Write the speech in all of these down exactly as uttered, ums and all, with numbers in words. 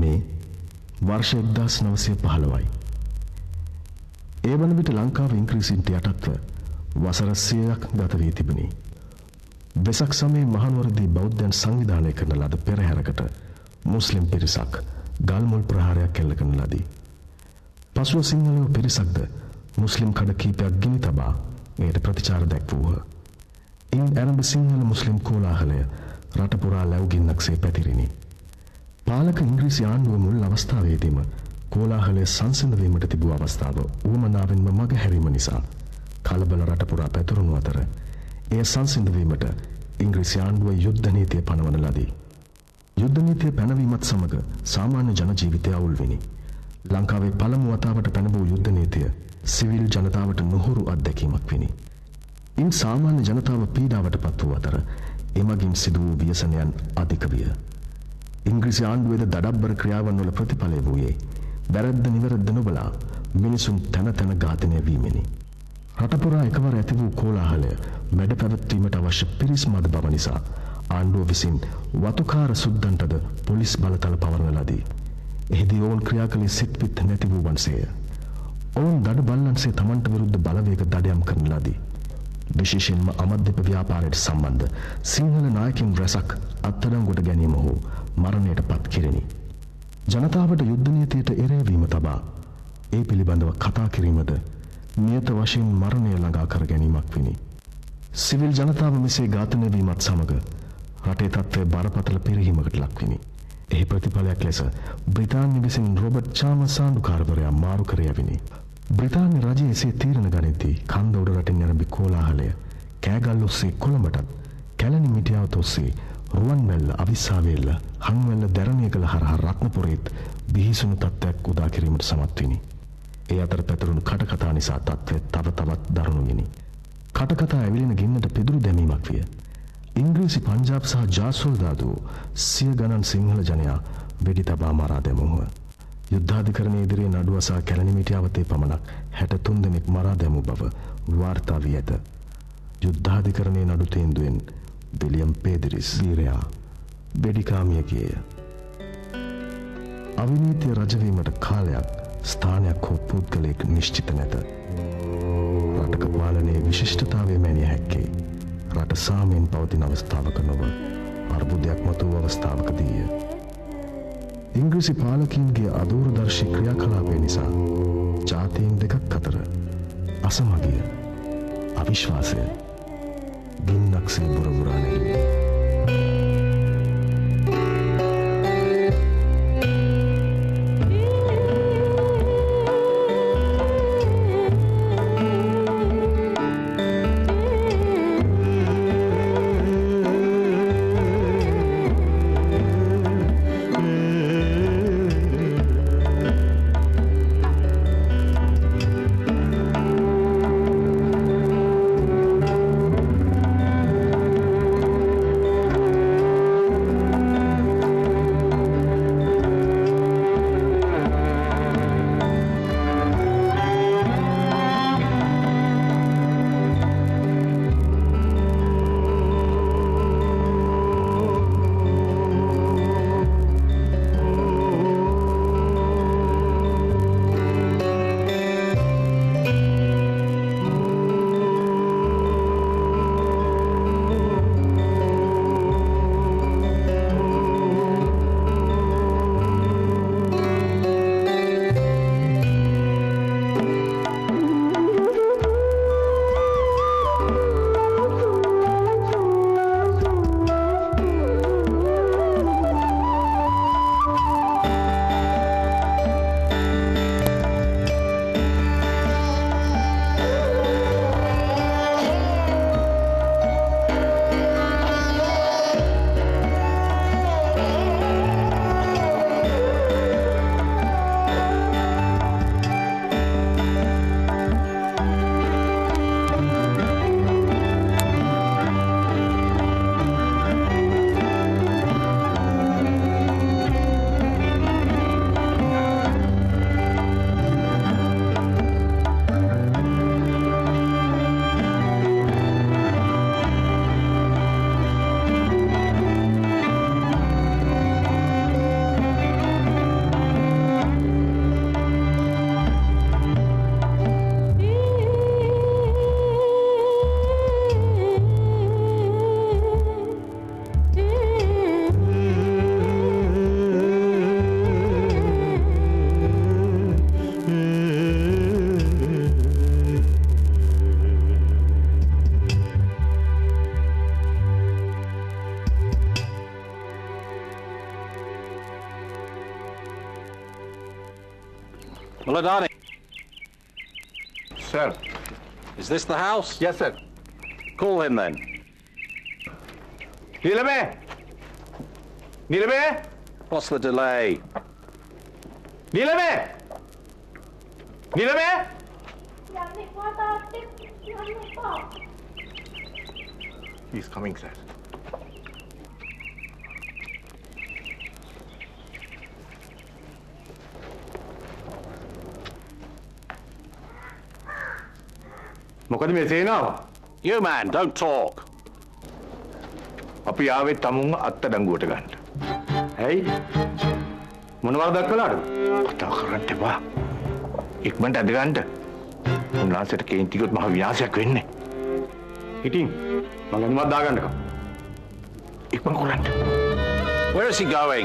මේ වර්ෂ එක්දාස් නවසිය පහළොවයි. ඒ වන විට ලංකාව ඉංග්‍රීසින්ට යටත්ව වසර සියයක් ගත වී තිබුණි. වෙසක් සමයේ මහනුවරදී බෞද්ධයන් සංවිධානය කරන ලද පෙරහැරකට මුස්ලිම් පිරිසක් ගල්මුල් ප්‍රහාරයක් එල්ල කරන ලදී. පසුව සිංහලව පිරිසක්ද මුස්ලිම් කඩ කීපයක් ගිනි තබා එයට ප්‍රතිචාර දැක්වූහ. ඉන් ඇරඹ සිංහල මුස්ලිම් කෝලාහලය රට පුරා ලැව්ගින්නක්සේ පැතිරිණි. පාලක ඉංග්‍රීසි ආණ්ඩුව මුල් අවස්ථාවේදීම කෝලාහලය සංසිඳ වීමට තිබූ අවස්ථාව උවමනාවෙන්ම මග හැරීම නිසා කලබල රට පුරා පැතුරුණු අතර එය සංසිඳ වීමට ඉංග්‍රීසි ආණ්ඩුව යුද්ධ නීතිය පනවන ලදී. යුද්ධ නීතිය පැනවීමත් සමග සාමාන්‍ය ජන ජීවිතය අවුල් විනි. ලංකාවේ පළමු වතාවට පැනවූ යුද්ධ නීතිය සිවිල් ජනතාවට නොහුරු අත්දැකීමක් විනි. ඉන් සාමාන්‍ය ජනතාව පීඩාවට පත් වූ අතර එමගින් සිදු වූ ව්‍යසනයන් අධික විය. ඉංග්‍රීසි ආණ්ඩුවේද දඩබ්බර ක්‍රියාවන් වල ප්‍රතිඵලය වූයේ වැරද්ද නිවැරද්ද නොබලා මිනිසුන් තැන තැන ඝාතනය වීමෙනි. රට පුරා එකවර ඇති වූ කෝලාහලය මැඩ පැවැත්වීමට අවශ්‍ය පිරිස් මද බව නිසා ආණ්ඩුව විසින් වතුකාර සුද්දන්ටද පොලිස් බලතල පවරන ලදී. එහිදී ඔවුන් ක්‍රියා කළේ සිත් පිත් නැති වූ වන්සේය. ඔවුන් දඩ බල්ලන්සේ තමන්ට විරුද්ධ බලවේග දඩයම් කරන ලදී. විශේෂයෙන්ම අමද්දප ව්‍යාපාරයට සම්බන්ධ සිංහල නායකින් රැසක් අත්අඩංගුවට ගැනීම හෝ මරණයට පත් කෙරිණි. ජනතාවට යුද්ධ නීතියට එරෙහිවීම තබා ඒ පිළිබඳව කතා කිරීමද නියත වශයෙන් මරණය ළඟා කර ගැනීමක් විනි. සිවිල් ජනතාව මෙසේ ඝාතනය වීමත් සමග රටේ තත්ත්වය බරපතල පිරිහීමකට ලක්විනි. එහි ප්‍රතිඵලයක් ලෙස බ්‍රිතාන්‍ය විසින් රොබර්ට් චාමර්ස් ආණ්ඩුකාරවරයා මාරු කර යවිනි. බ්‍රිතාන්‍ය රජය එසේ තීරණ ගනිද්දී කන්ද උඩ රටින් නැරඹි කෝලාහලය කෑගල් ඔස්සේ කොළඹටත් කැලණි මිටියාවත ඔස්සේ රුවන්වැල්ල අවිස්සාවේල්ල හංවැල්ල දැරණියගල හරහා රත්නපුරේත් බිහිසුණු තත්ත්වයක් උදා කිරීමට සමත් විනි. ඒ අතර පැතුරුණු කටකතා නිසා තත්ත්වය තව තවත් දරුණු විනි. කටකතා ඇවිලෙන ගින්නට පිදුරු දැමීමක් විය. ඉංග්‍රීසි පංජාබ් සහ ජාසොල්දාදුවෝ සිය ගණන් සිංහල ජනයා වෙඩි තබා මරා දැමුහ. යුද්ධාධිකරණය ඉදිරියේ නඩුව සහ කැලණි මිටියාවතේ පමණක් හැට තුන් දෙනෙක් මරා දැමූ බව වාර්තා වී ඇත. යුද්ධාධිකරණයේ නඩු තීන්දුවෙන් විලියම් පේදිරිස් වීරයා වෙඩිකාමිය ගියේය. අවිනීතිය රජවීමට කාලයක් ස්ථානයක් හෝ පුද්ගලයෙක් නිශ්චිත නැත. රටක පාලනයේ විශිෂ්ටතාවය මැනිය හැක්කේ රට සාමයෙන් පවතින අවස්ථාවක නොව අර්බුදයක් මතු වූ අවස්ථාවකදීය. ඉංග්‍රීසි පාලකීන්ගේ අදූරදර්ශී ක්‍රියාකලාපය නිසා ජාතීන් දෙකක් අතර අසමගිය අවිශ්වාසය ගින්නක්සේ බුරබුරා නැගිලි. Muladhani. Sir. Is this the house? Yes, sir. Call him then. Nilame! Nilame! What's the delay? Nilame! Nilame! He's coming, sir. මොකද මේ සේනාව? You man, don't talk. අපි ආවේ තමුන් අත්අඩංගුවට ගන්න. ඇයි? මොන වරදක් කළාද? කතා කරන්න එපා. ඉක්මනට ඇද ගන්න. උන්වහන්සේට කේන්ති ගියොත් මහ විනාශයක් වෙන්නේ. ඉතින් මම ගඳුමක් දාගන්නකම්. ඉක්මන කරන්න. Where is he going?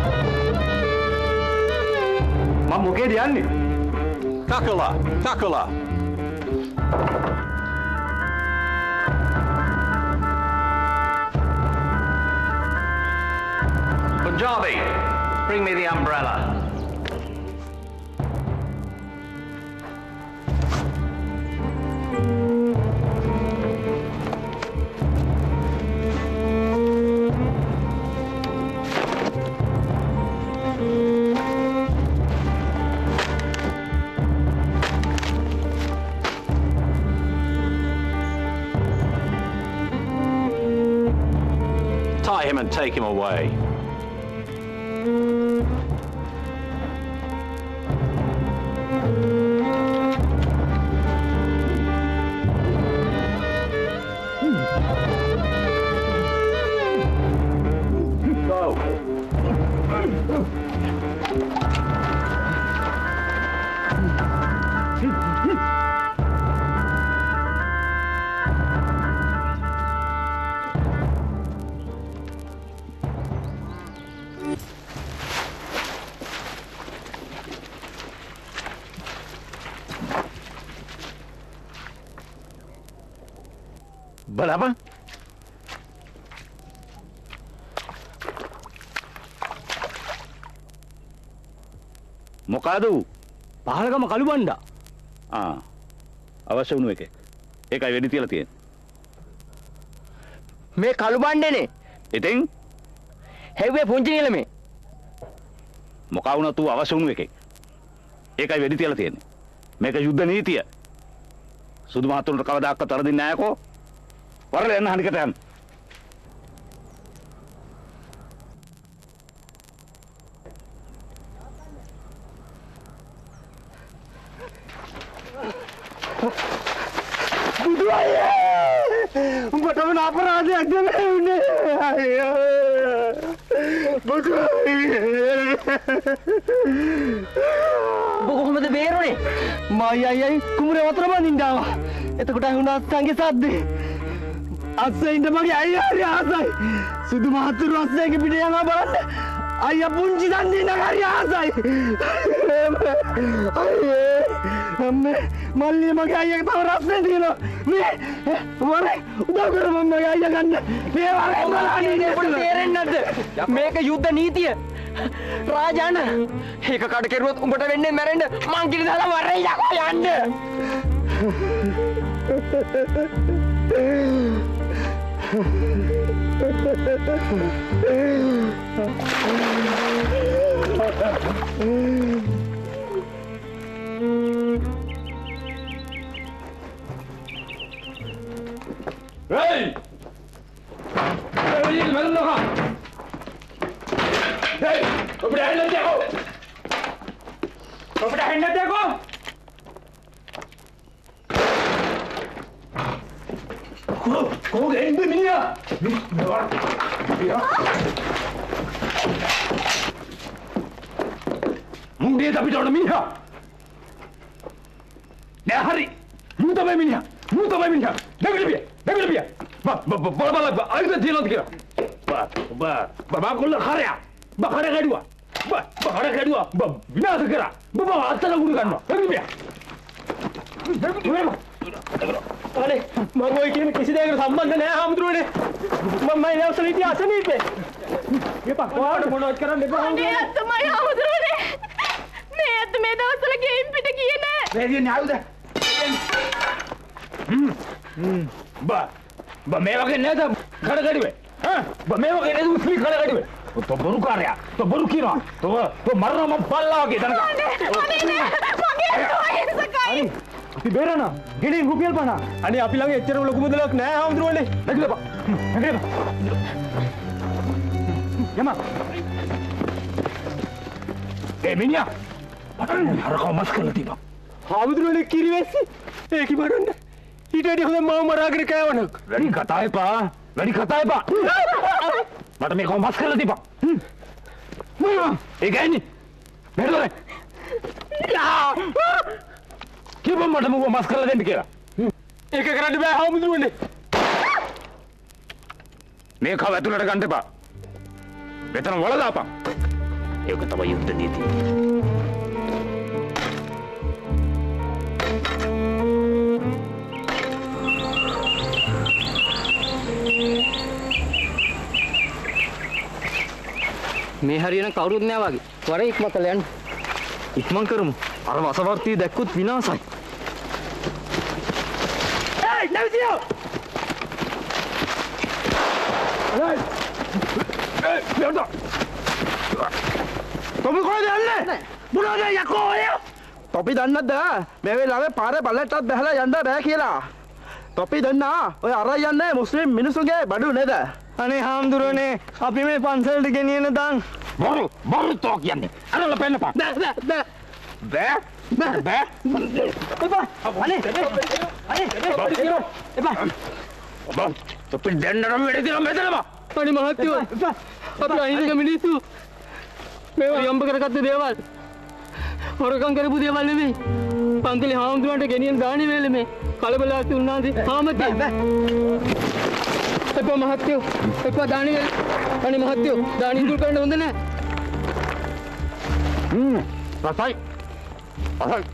මම මොකේද යන්නේ? Kakula, Kakula. Punjabi, bring me the umbrella. Tie him and take him away. බලපන්. මොකද පහලගම කළු බණ්ඩා. ආ අවශ්‍ය වුණු එකෙක්. ඒකයි වෙඩි තියලා තියෙන්නේ. මේ කළු බණ්ඩේනේ. ඉතින් හැව්වේ පුංචි නිලමේ. මොකා වුණත් ඌ අවශ්‍ය වුණු එකෙක්. ඒකයි වෙඩි තියලා තියෙන්නේ. මේක යුද්ධ නීතිය. සුදු මහතුන්ට කවදාකවත් වරදින්නේ නැහැ කෝ. වරල යන්න හනිකට යන්න. බුදු අයියේ උඹට මොන අපරාධයක් දෙන්නේ අයියෝ බුදු අයියේ කොහොමද බේරුනේ මයි අයියයි කුමරේ වතුර බඳින්න ආවා එතකොට වුණා සංගේ සද්දේ අස්සේ ඉඳ මගේ අයියා හරි ආසයි සුදු මහතුරු අස්සේගේ පිට යනවා බලන්න අයියා පුංචි දන් දෙන්න හරි ආසයි අයියේ අම්මේ මල්ලි මගේ අයියාගේ තව රස්නේ තියෙනවා මේ වරේ උදව් කර මම මගේ අයියා ගන්න මේ වරේ බලන්නේ පොඩි තේරෙන්නේ නැද්ද මේක යුද්ධ නීතිය රාජාන ඒක කඩ කෙරුවොත් උඹට වෙන්නේ මැරෙන්න මං කිරි දාලා වරේ යකෝ යන්න Hey! Hey, mana nak? Hey, kau dah hendak tengok. Kau dah hendak tengok. Kau, kau dah hendak ni ya? Ya. Muda tapi tak ada minyak. Dah hari, muda tak minyak, muda tak minyak. Dah lebih. Dah lebih. Ba, ba, ba, ba, ba, ayo dah jalan kira. Ba, ba, ba, ba, kau nak karya. Ba, karya kedua. Ba, ba, karya kedua. Ba, bina sekira. Ba, ba, asal aku kan. Dah lebih. අනේ මම ඔය කියන කිසි දෙයකට සම්බන්ධ නැහැ හාමුදුරුවනේ මම මම ඉවසල ඉතින් අසනීපේ මේ පක්වාට මොනවත් කරන්න එපා අනේ අත්තමයි හාමුදුරුවනේ මේ අත්ත මේ මේ දවස්වල ගෙයින් පිට ගියේ නෑ. මේ කියන්නේ ආයුධ. හ්ම්. හ්ම්. බා. බා මේ වගේ නේද කඩගඩිවේ. හා? බා මේ වගේ නේද උස්ලි කඩගඩිවේ. તો બરુ કાર્યા તો બરુ કીનો તો તો મરનો મ પલ્લા કે તનકા අනේ අපි බේරනා ගෙඩින් රුපියල් පනහ අනේ අපි ළඟ එච්චර ලොකු මුදලක් නෑ හාමුදුරුවනේ නැගිටපන් නැගිටපන් යමා ඒ මිනිහා පටන් හරකව මස් කරලා තිබා හාමුදුරුවනේ කිරිවැස්සි ඒකි බලන්න ඊට වැඩි හොඳ මාව මරාගෙන කෑවනක් වැඩි කතා එපා වැඩි කතා එපා මට මේක මස් කරලා තිබා ඒ ගෑණි මෙහෙරලා කිව්වම මට මුව මස් කරලා දෙන්න කියලා ඒක කරන්න බෑ හාමුදුරුවනේ මේක ඇතුළට ගන්න එපා මෙතන වල දාපන් ඒක තමයි යුද්ධ නීතිය මේ හරියන කවුරුත් නෑ වගේ. වරේ ඉක්ම කළ යන්න. ඉක්මන් කරමු. අර වසවර්තිය දැක්කොත් විනාසයි. ඒයි නැවිතියෝ. ඒයි. ඒයි යන්න. තොපි කොහෙද යන්නේ? මොනවද යකෝ ඔය? තොපි දන්නද? මේ වෙලාවේ පාරේ බල්ලටත් බහලා යන්න බෑ කියලා. තොපි දන්නා. ඔය අරයි යන්නේ මුස්ලිම් මිනිසුන්ගේ බඩු නේද? අනේ හාමුදුරනේ අපි මේ පන්සලට ගෙනියන දාන් බොරු බොරු තෝ කියන්නේ අරල පෙන්නපන් බෑ බෑ බෑ බෑ බෑ එපා අනේ අනේ එපා බා තොපි දෙන්නරම වැඩි දින මෙතනම අනේ මහත්තයෝ අපි අහිංසක මිනිස්සු මේවා යම්බ කරගත්ත දේවල් හොරකම් කරපු දේවල් නෙමෙයි පන්සලේ හාමුදුරන්ට ගෙනියන දාන්නේ වේලේ මේ කලබලයි උන්නාදී හාමතේ එපා මහත්තයෝ එපා දානි අනේ මහත්තයෝ දානි ඉතුරු කරන්න හොඳ නෑ හ්ම් රසයි අහයි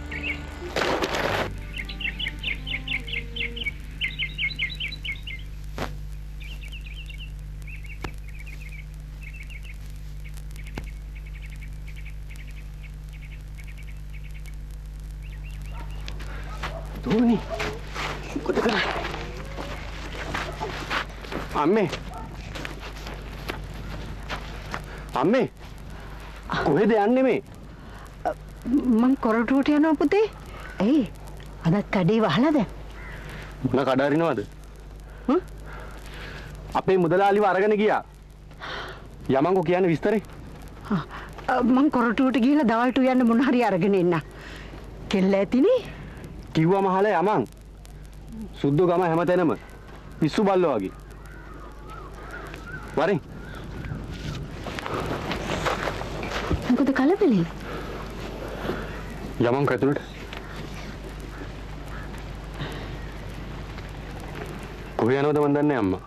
දෝනි මොකද කරන්නේ අම්මේ අම්මේ කොහෙද යන්නේ මේ මං කොරටුවට යනවා පුතේ. ඇයි? අදත් කඩේ වහලාද? මොන කඩාරිනවද? හ්ම්? අපේ මුදලාලිව අරගෙන ගියා. යමංගෝ කියන්නේ විස්තරේ? මං කොරටුවට ගිහලා දවල්ට යන්න මොන හරි අරගෙන එන්න. කෙල්ල ඇතිනේ? කිව්වම අහලා යමං. සුද්ධ ගම හැමතැනම පිස්සු බල්ලෝ වගේ. වරෙන්. මොකද කලබලේ? යමං කැතුලට. කොහේ යනවද මන් දන්නේ අම්මා.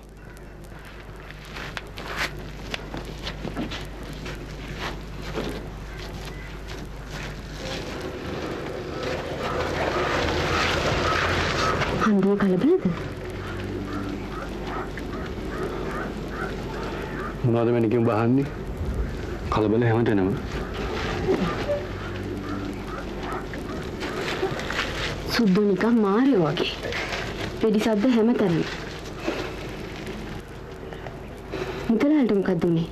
හන්දිය කලබලද? මොනවද මැනිකෙන් බහන්නේ? කලබල හැමතැනම. සුද්ධ නිකන් මාරයෝ වගේ. වෙඩි සද්ද හැමතැනම. මුදලාලට මොකක්ද උනේ?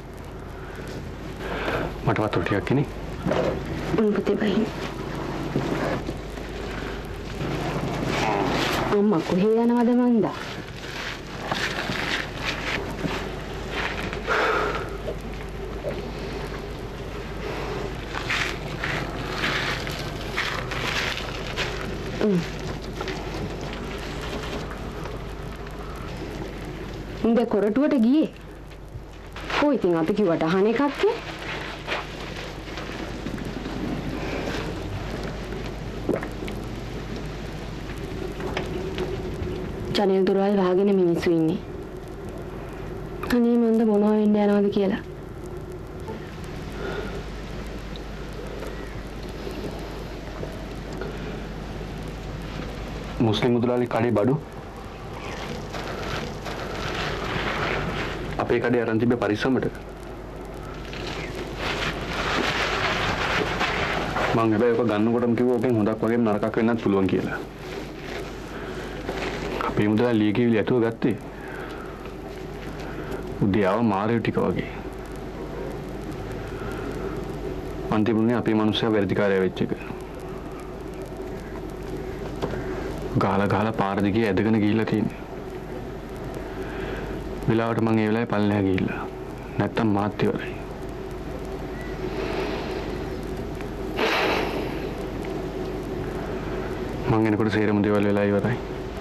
මට වතුර ටිකක් කිනේ. උන් පුතේ බහින්. අම්මා කොහේ යනවද මන්දා? උඹ කොරටුවට ගියේ. කොයි ඉතින් අපි කිව්වට අහන එකක් නේ. ජනෙල් දොරවල් වහගෙන මිනිස්සු ඉන්නේ. අනේ මන්ද මොනවා වෙන්න යනවද කියලා. මුස්ලිම් මුදලාලි කඩේ බඩු අපේ කඩේ අරන් තිබ්බ පරිස්සමට මං හැබැයි ඔක ගන්නකොටම කිව්වා ඔකෙන් හොඳක් වගේම නරකක් වෙන්නත් පුළුවන් කියලා. අපේ මුදලා ලීකේවිලි ඇතුව ගත්තේ. උදේ ආව මාරේ ටික වගේ. අන්තිමනේ අපේ මිනිස්සයා වැඩිකාරය වෙච්ච එක. ගාලා ගාලා පාර දිගේ ඇදගෙන ගිහිල්ලා තියෙන්නේ. වෙලාවට මං ඒ වෙලාවේ පල්ලෙහා ගිහිල්ලා. නැත්තම් මාත් ඉවරයි. මං එනකොට සේරම දේවල් වෙලා ඉවරයි.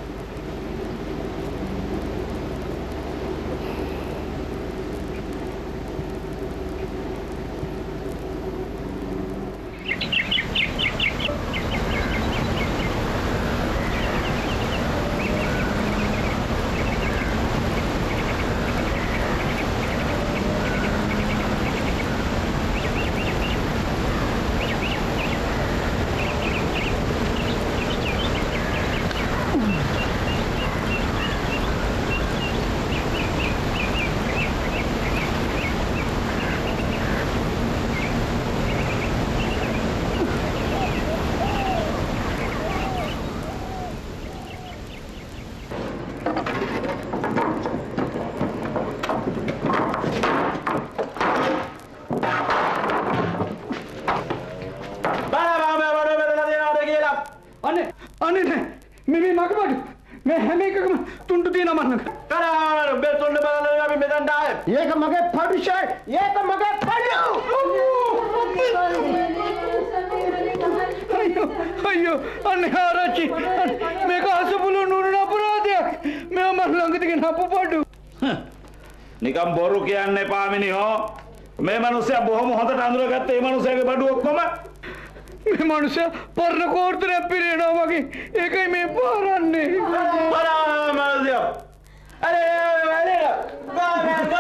නිකම් බොරු කියන්න එපා මිනිහෝ. මේ මිනිස්සයා බොහොම හොඳට අඳුරගත්ත මේ මිනිස්සයාගේ බඩු ඔක්කොම මේ මිනිස්සයා පරණ කෝර්තරයක් පිරෙනවා වගේ. ඒකයි මේ පාරන්නේ. බලා මිනිස්සයා. අरे අरे ගා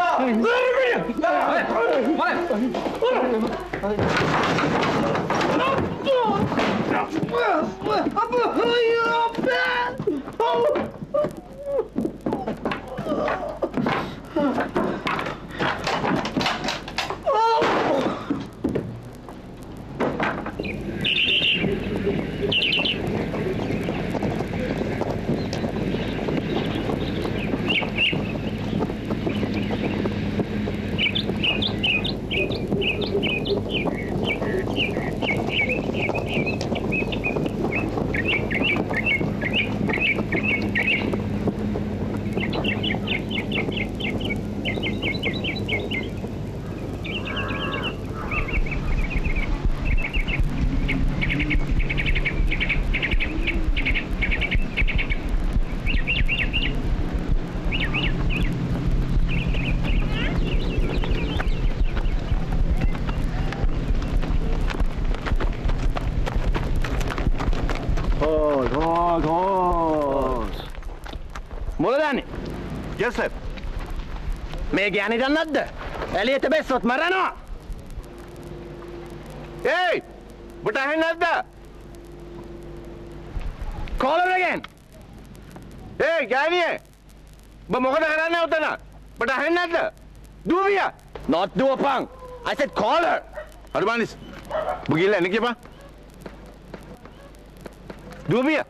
Yes, sir. මේ ගෑණි දන්නවද? එළියට බැස්සොත් මරනවා. Hey! But I had that. Call her again. Hey, Gani! But මොකද කරන්නේ උතන? But I had that. දුවිය. Not do a punk. I said call her. හරි මානිස්. බුගිල්ල එන්න කියපන්. දුවිය.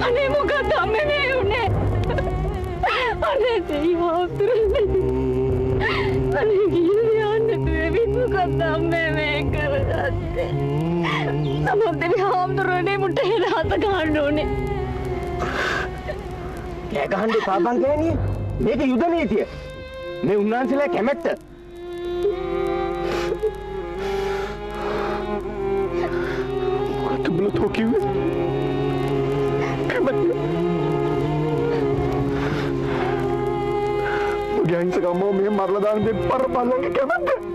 අනේ මොකද අම්මේ මේ උනේ? අනේ දෙවියන් අනේ ගිහින් යන්න දෙවියන් මොකද අම්මේ මේ කරගත්තේ? නමුත් දෙවියන් මුට හත ගන්න ඕනේ. කෑ ගහන්න එපා බං ගෑණිය. මේක යුද නීතිය. මේ උන්වහන්සේලා කැමැත්ත. මොකද බල තෝ කිව්වේ? කැමැත්ත. මගේ අහිංසක අම්මෝ මේ මරලා දාන දෙප්පර බලන්නේ කැමැත්ත.